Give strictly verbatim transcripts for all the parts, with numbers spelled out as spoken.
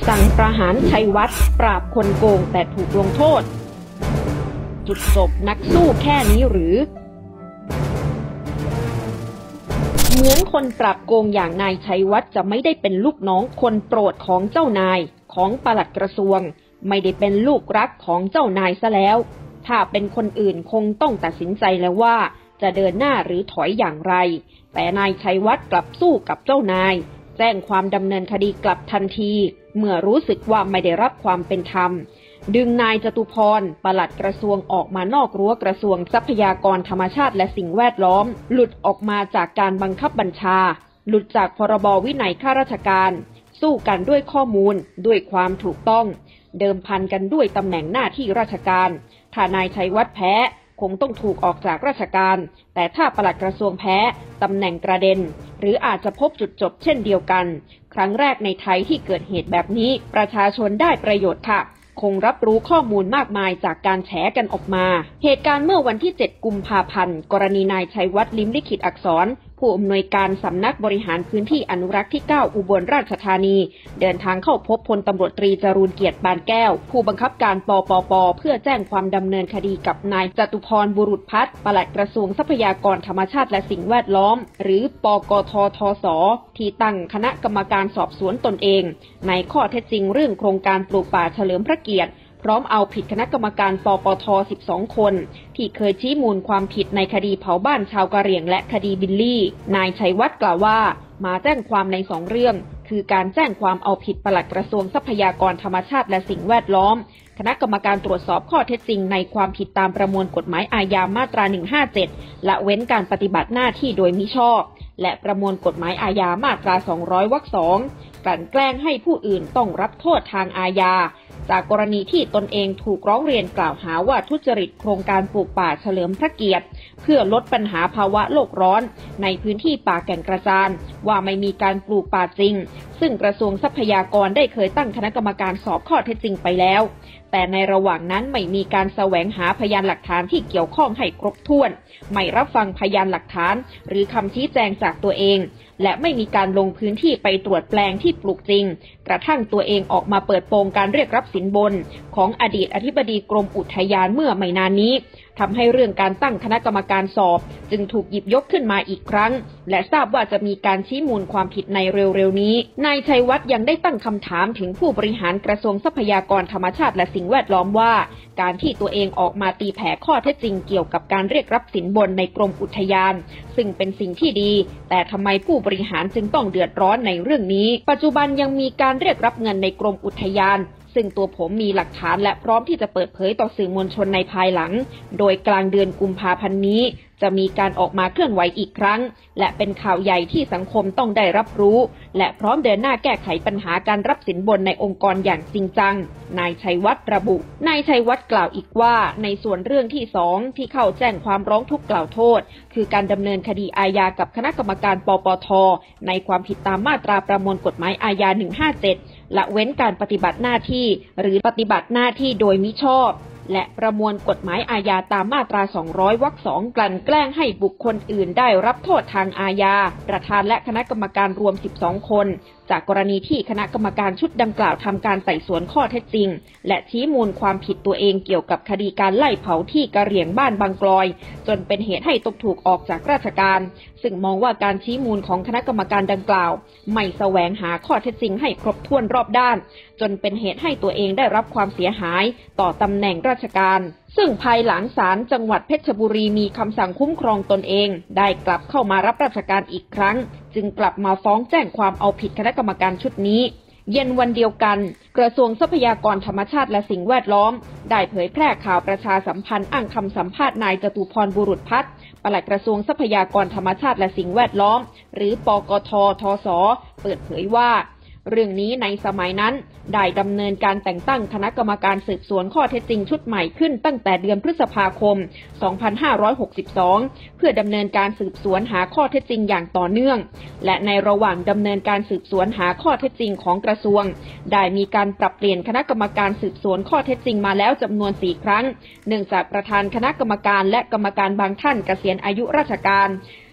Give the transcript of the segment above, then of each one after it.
สั่งประหารชัยวัฒน์ปราบคนโกงแต่ถูกลงโทษจุดจบนักสู้แค่นี้หรือเหมือนคนปราบโกงอย่างนายชัยวัฒน์จะไม่ได้เป็นลูกน้องคนโปรดของเจ้านายของปลัดกระทรวงไม่ได้เป็นลูกรักของเจ้านายซะแล้วถ้าเป็นคนอื่นคงต้องตัดสินใจแล้วว่าจะเดินหน้าหรือถอยอย่างไรแต่นายชัยวัฒน์กลับสู้กับเจ้านายแจ้งความดำเนินคดีกลับทันทีเมื่อรู้สึกว่าไม่ได้รับความเป็นธรรมดึงนายจตุพรปลัดกระทรวงออกมานอกรั้วกระทรวงทรัพยากรธรรมชาติและสิ่งแวดล้อมหลุดออกมาจากการบังคับบัญชาหลุดจากพรบวินัยข้าราชการสู้กันด้วยข้อมูลด้วยความถูกต้องเดิมพันกันด้วยตำแหน่งหน้าที่ราชการถ้านายชัยวัฒน์แพ้คงต้องถูกออกจากราชการแต่ถ้าปลัดกระทรวงแพ้ตำแหน่งกระเด็นหรืออาจจะพบจุดจบเช่นเดียวกันครั้งแรกในไทยที่เกิดเหตุแบบนี้ประชาชนได้ประโยชน์ค่ะคงรับรู้ข้อมูลมากมายจากการแฉกันออกมาเหตุการณ์เมื่อวันที่เจ็ดกุมภาพันธ์กรณีนายชัยวัฒน์ลิ้มลิขิตอักษรผู้อำนวยการสำนักบริหารพื้นที่อนุรักษ์ที่เก้าอุบลราชธานีเดินทางเข้าพบพลตำรวจตรีจรูญเกียรติปานแก้วผู้บังคับการปปปเพื่อแจ้งความดำเนินคดีกับนายจตุพรบุรุษพัฒน์ปลัดกระทรวงทรัพยากรธรรมชาติและสิ่งแวดล้อมหรือปกททศที่ตั้งคณะกรรมการสอบสวนตนเองในข้อเท็จจริงเรื่องโครงการปลูกป่าเฉลิมพระเกียรติพร้อมเอาผิดคณะกรรมการปปทสิบสองคนที่เคยชี้มูลความผิดในคดีเผาบ้านชาวกะเหรี่ยงและคดีบิลลี่นายชัยวัฒน์กล่าวว่ามาแจ้งความในสองเรื่องคือการแจ้งความเอาผิดปลัดกระทรวงทรัพยากรธรรมชาติและสิ่งแวดล้อมคณะกรรมการตรวจสอบข้อเท็จจริงในความผิดตามประมวลกฎหมายอาญามาตราหนึ่งห้าเจ็ดละเว้นการปฏิบัติหน้าที่โดยมิชอบและประมวลกฎหมายอาญามาตราสองร้อยวรรคสองกลั่นแกล้งให้ผู้อื่นต้องรับโทษทางอาญาจากกรณีที่ตนเองถูกร้องเรียนกล่าวหาว่าทุจริตโครงการปลูกป่าเฉลิมพระเกียรติเพื่อลดปัญหาภาวะโลกร้อนในพื้นที่ป่าแก่งกระจานว่าไม่มีการปลูกป่าจริงซึ่งกระทรวงทรัพยากรได้เคยตั้งคณะกรรมการสอบข้อเท็จจริงไปแล้วแต่ในระหว่างนั้นไม่มีการแสวงหาพยานหลักฐานที่เกี่ยวข้องให้ครบถ้วนไม่รับฟังพยานหลักฐานหรือคำชี้แจงจากตัวเองและไม่มีการลงพื้นที่ไปตรวจแปลงที่ปลูกจริงกระทั่งตัวเองออกมาเปิดโปงการเรียกรับสินบนของอดีตอธิบดีกรมอุทยานเมื่อไม่นานนี้ทำให้เรื่องการตั้งคณะกรรมการสอบจึงถูกหยิบยกขึ้นมาอีกครั้งและทราบว่าจะมีการชี้มูลความผิดในเร็วๆนี้นายชัยวัฒน์ยังได้ตั้งคำถามถึงผู้บริหารกระทรวงทรัพยากรธรรมชาติและสิ่งแวดล้อมว่าการที่ตัวเองออกมาตีแผ่ข้อเท็จจริงเกี่ยวกับการเรียกรับสินบนในกรมอุทยานซึ่งเป็นสิ่งที่ดีแต่ทำไมผู้บริหารจึงต้องเดือดร้อนในเรื่องนี้ปัจจุบันยังมีการเรียกรับเงินในกรมอุทยานซึ่งตัวผมมีหลักฐานและพร้อมที่จะเปิดเผยต่อสื่อมวลชนในภายหลังโดยกลางเดือนกุมภาพันธ์นี้จะมีการออกมาเคลื่อนไหวอีกครั้งและเป็นข่าวใหญ่ที่สังคมต้องได้รับรู้และพร้อมเดินหน้าแก้ไขปัญหาการรับสินบนในองค์กรอย่างจริงจังนายชัยวัฒน์ระบุนายชัยวัฒน์กล่าวอีกว่าในส่วนเรื่องที่สองที่เข้าแจ้งความร้องทุกข์กล่าวโทษคือการดำเนินคดีอาญากับคณะกรรมการปปทในความผิดตามมาตราประมวลกฎหมายอาญาหนึ่งห้าเจ็ดละเว้นการปฏิบัติหน้าที่หรือปฏิบัติหน้าที่โดยมิชอบและประมวลกฎหมายอาญาตามมาตราสองร้อยวรรคสองกลั่นแกล้งให้บุคคลอื่นได้รับโทษทางอาญาประธานและคณะกรรมการรวมสิบสองคนจากกรณีที่คณะกรรมการชุดดังกล่าวทำการไต่สวนข้อเท็จจริงและชี้มูลความผิดตัวเองเกี่ยวกับคดีการไล่เผาที่กะเหรี่ยงบ้านบางกลอยจนเป็นเหตุให้ตกถูกออกจากราชการซึ่งมองว่าการชี้มูลของคณะกรรมการดังกล่าวไม่แสวงหาข้อเท็จจริงให้ครบถ้วนรอบด้านจนเป็นเหตุให้ตัวเองได้รับความเสียหายต่อตำแหน่งราชการซึ่งภายหลังศาลจังหวัดเพชรบุรีมีคำสั่งคุ้มครองตนเองได้กลับเข้ามารับราชการอีกครั้งจึงกลับมาฟ้องแจ้งความเอาผิดคณะกรรมการชุดนี้เย็นวันเดียวกันกระทรวงทรัพยากรธรรมชาติและสิ่งแวดล้อมได้เผยแพร่ข่าวประชาสัมพันธ์อ้างคำสัมภาษณ์นายจตุพรบุรุษพัฒน์ปลัดกระทรวงทรัพยากรธรรมชาติและสิ่งแวดล้อมหรือปกททศเปิดเผยว่าเรื่องนี้ในสมัยนั้นได้ดำเนินการแต่งตั้งคณะกรรมการสืบสวนข้อเท็จจริงชุดใหม่ขึ้นตั้งแต่เดือนพฤษภาคมสองพันห้าร้อยหกสิบสองเพื่อดำเนินการสืบสวนหาข้อเท็จจริงอย่างต่อเนื่องและในระหว่างดำเนินการสืบสวนหาข้อเท็จจริงของกระทรวงได้มีการปรับเปลี่ยนคณะกรรมการสืบสวนข้อเท็จจริงมาแล้วจำนวนสี่ครั้งเนื่องจากประธานคณะกรรมการและกรรมการบางท่านเกษียณอายุราชการ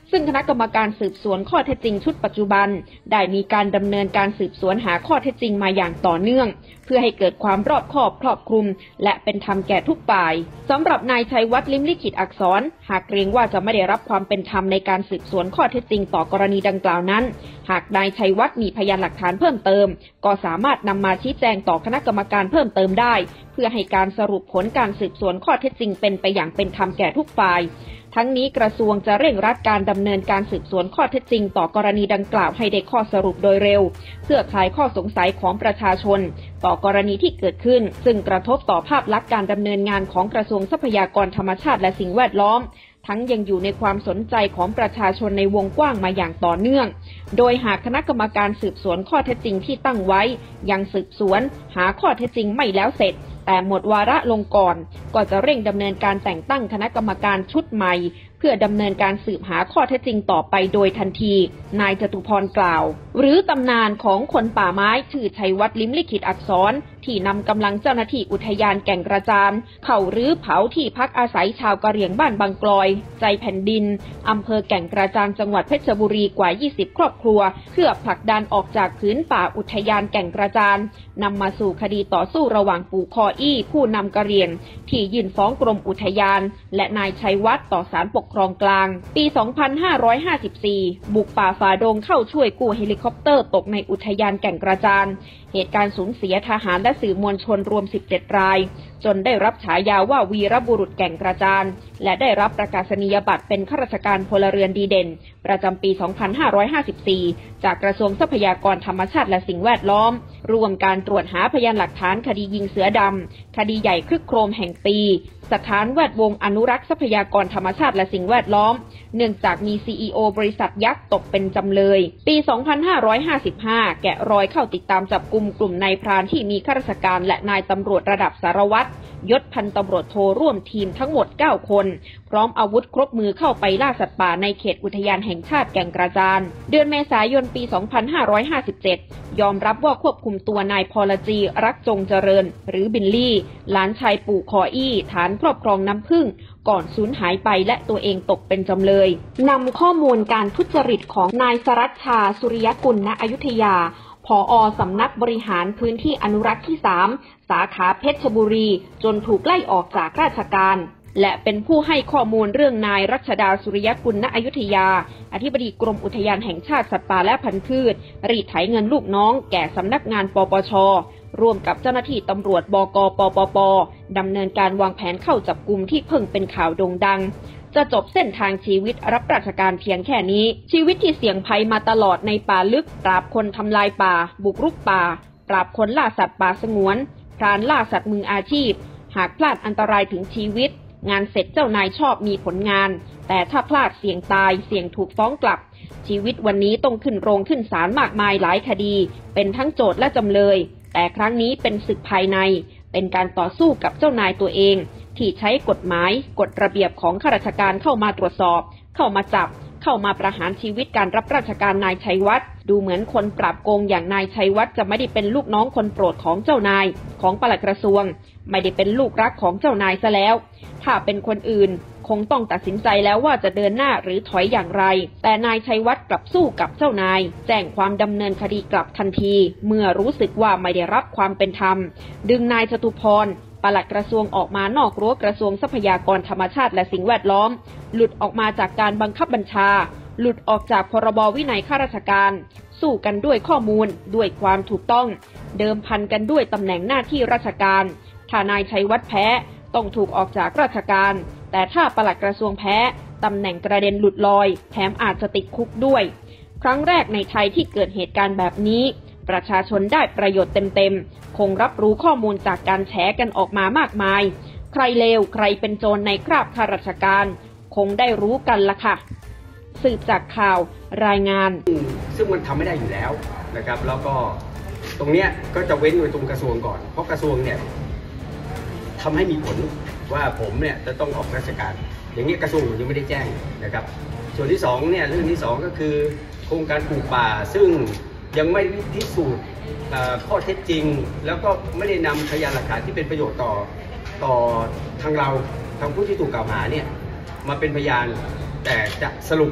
ซึ่งคณะกรรมการสืบสวนข้อเท็จจริงชุดปัจจุบันได้มีการดำเนินการสืบสวนหาข้อเท็จจริงมาอย่างต่อเนื่องเพื่อให้เกิดความรอบคอบครอบคลุมและเป็นธรรมแก่ทุกฝ่ายสำหรับนายชัยวัฒน์ลิ้มลิขิตอักษรหากเกรงว่าจะไม่ได้รับความเป็นธรรมในการสืบสวนข้อเท็จจริงต่อกรณีดังกล่าวนั้นหากนายชัยวัฒน์มีพยานหลักฐานเพิ่มเติมก็สามารถนำมาชี้แจงต่อคณะกรรมการเพิ่มเติมได้เพื่อให้การสรุปผลการสืบสวนข้อเท็จจริงเป็นไปอย่างเป็นธรรมแก่ทุกฝ่ายทั้งนี้กระทรวงจะเร่งรัดการดำเนินการสืบสวนข้อเท็จจริงต่อกรณีดังกล่าวให้ได้ข้อสรุปโดยเร็วเพื่อคลายข้อสงสัยของประชาชนต่อกรณีที่เกิดขึ้นซึ่งกระทบต่อภาพลักษณ์การดำเนินงานของกระทรวงทรัพยากรธรรมชาติและสิ่งแวดล้อมทั้งยังอยู่ในความสนใจของประชาชนในวงกว้างมาอย่างต่อเนื่องโดยหากคณะกรรมการสืบสวนข้อเท็จจริงที่ตั้งไว้ยังสืบสวนหาข้อเท็จจริงไม่แล้วเสร็จแต่หมดวาระลงก่อนก็จะเร่งดำเนินการแต่งตั้งคณะกรรมการชุดใหม่เพื่อดำเนินการสืบหาข้อเท็จจริงต่อไปโดยทันทีนายจตุพรกล่าวหรือตำนานของคนป่าไม้ชื่อชัยวัฒน์ลิ้มลิขิตอักษรที่นำกำลังเจ้าหน้าที่อุทยานแก่งกระจานเข้ารื้อเผาที่พักอาศัยชาวกะเหรี่ยงบ้านบางกลอยใจแผ่นดินอำเภอแก่งกระจานจังหวัดเพชรบุรีกว่ายี่สิบครอบครัวเพื่อผลักดันออกจากพื้นป่าอุทยานแก่งกระจานนำมาสู่คดีต่อสู้ระหว่างปู่คออี้ผู้นำกะเหรี่ยงที่ยื่นฟ้องกรมอุทยานและนายชัยวัฒน์ต่อศาลปกครองกลางปี สองพันห้าร้อยห้าสิบสี่ บุกป่าฝ่าดงเข้าช่วยกู้เฮลิคอปเตอร์ตกในอุทยานแก่งกระจานเหตุการณ์สูญเสียทหารและสื่อมวลชนรวมสิบเจ็ดรายจนได้รับฉายาว่าวีรบุรุษแก่งกระจานและได้รับประกาศนียบัตรเป็นข้าราชการพลเรือนดีเด่นประจำปี สองพันห้าร้อยห้าสิบสี่ จากกระทรวงทรัพยากรธรรมชาติและสิ่งแวดล้อมรวมการตรวจหาพยานหลักฐานคดียิงเสือดำคดีใหญ่ครึกโครมแห่งปีสถานแวดวงอนุรักษ์ทรัพยากรธรรมชาติและสิ่งแวดล้อมเนื่องจากมี ซี อี โอ บริษัทยักษ์ตกเป็นจำเลยปี สองพันห้าร้อยห้าสิบห้า แกะรอยเข้าติดตามจับกุมกลุ่มนายพรานที่มีข้าราชการและนายตำรวจระดับสารวัตรยศพันตำรวจโทร่วมทีมทั้งหมดเก้าคนพร้อมอาวุธครบมือเข้าไปล่าสัตว์ป่าในเขตอุทยานแห่งชาติแก่งกระจานเดือนเมษายนปี สองพันห้าร้อยห้าสิบเจ็ด ยอมรับว่าควบคุมตัวนายพรจีรักจงเจริญหรือบิลลี่หลานชายปู่คออี้ฐานครอบครองน้ำผึ้งก่อนสูญหายไปและตัวเองตกเป็นจำเลยนำข้อมูลการทุจริตของนายสรัชชาสุริยกุลณอยุธยาผอ.สำนักบริหารพื้นที่อนุรักษ์ที่สามสาขาเพชรบุรีจนถูกไล่ออกจากราชการและเป็นผู้ให้ข้อมูลเรื่องนายรัชดาสุริยกุลณอยุธยาอธิบดีกรมอุทยานแห่งชาติสัตว์ป่าและพันธุ์พืชรีดไถเงินลูกน้องแก่สำนักงานปปช.ร่วมกับเจ้าหน้าที่ตำรวจบก.ปปป.ดำเนินการวางแผนเข้าจับกุมที่เพิ่งเป็นข่าวโด่งดังจะจบเส้นทางชีวิตรับราชการเพียงแค่นี้ชีวิตที่เสี่ยงภัยมาตลอดในป่าลึกปราบคนทำลายป่าบุกรุกป่าปราบคนล่าสัตว์ป่าสงวนพรานล่าสัตว์มืออาชีพหากพลาดอันตรายถึงชีวิตงานเสร็จเจ้านายชอบมีผลงานแต่ถ้าพลาดเสี่ยงตายเสี่ยงถูกฟ้องกลับชีวิตวันนี้ต้องขึ้นโรงขึ้นศาลมากมายหลายคดีเป็นทั้งโจทก์และจำเลยแต่ครั้งนี้เป็นศึกภายในเป็นการต่อสู้กับเจ้านายตัวเองที่ใช้กฎหมายกฎระเบียบของข้าราชการเข้ามาตรวจสอบเข้ามาจับเข้ามาประหารชีวิตการรับราชการนายชัยวัฒน์ดูเหมือนคนปราบโกงอย่างนายชัยวัฒน์จะไม่ได้เป็นลูกน้องคนโปรดของเจ้านายของปลัดกระทรวงไม่ได้เป็นลูกรักของเจ้านายซะแล้วถ้าเป็นคนอื่นคงต้องตัดสินใจแล้วว่าจะเดินหน้าหรือถอยอย่างไรแต่นายชัยวัฒน์กลับสู้กับเจ้านายแจ้งความดำเนินคดีกลับทันทีเมื่อรู้สึกว่าไม่ได้รับความเป็นธรรมดึงนายจตุพรปลัดกระทรวงออกมานอกรั้วกระทรวงทรัพยากรธรรมชาติและสิ่งแวดล้อมหลุดออกมาจากการบังคับบัญชาหลุดออกจากพรบวินัยข้าราชการสู้กันด้วยข้อมูลด้วยความถูกต้องเดิมพันกันด้วยตำแหน่งหน้าที่ราชการถ้านายชัยวัฒน์แพ้ต้องถูกออกจากราชการแต่ถ้าปลัดกระทรวงแพ้ตำแหน่งกระเด็นหลุดลอยแถมอาจจะติดคุกด้วยครั้งแรกในไทยที่เกิดเหตุการณ์แบบนี้ประชาชนได้ประโยชน์เต็มๆคงรับรู้ข้อมูลจากการแฉกันออกมามากมายใครเลวใครเป็นโจรในคราบข้าราชการคงได้รู้กันละค่ะสืบจากข่าวรายงานซึ่งมันทำไม่ได้อยู่แล้วนะครับแล้วก็ตรงเนี้ยก็จะเว้นไว้ตรงกระทรวงก่อนเพราะกระทรวงเนี่ยทำให้มีผลว่าผมเนี่ยจะต้องออกราชการอย่างนี้กระทรวงยังไม่ได้แจ้งนะครับส่วนที่สองเนี่ยเรื่องที่สองก็คือโครงการปลูกป่าซึ่งยังไม่พิสูจน์ข้อเท็จจริงแล้วก็ไม่ได้นำพยานหลักฐานที่เป็นประโยชน์ต่อต่อทางเราทางผู้ที่ถูกกล่าวหาเนี่ยมาเป็นพยานแต่จะสรุป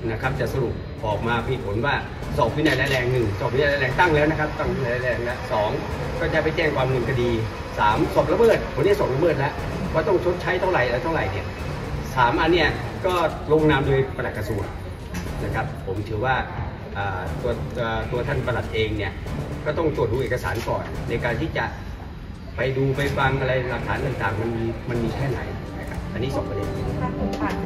นะครับจะสรุปออกมามีผลว่าสอบวินัยร้ายแรงหนึ่งสอบวินัยร้ายแรงตั้งแล้วนะครับตั้งวินัยร้ายแรงแล้วสองก็จะไปแจ้งความดำเนินคดีสามสอบละเมิดวันนี้สอบละเมิดแล้วว่าต้องชดใช้เท่าไหร่แล้วเท่าไหร่เนี่ยสามอันเนี่ยก็ลงนามโดยปลัดกระทรวงนะครับผมถือว่าตัวตัวท่านปลัดเองเนี่ยก็ต้องตรวจดูเอกสารก่อนในการที่จะไปดูไปฟังอะไรหลักฐานต่างๆมันมีมันมีแค่ไหนนะครับอันนี้สองประเด็น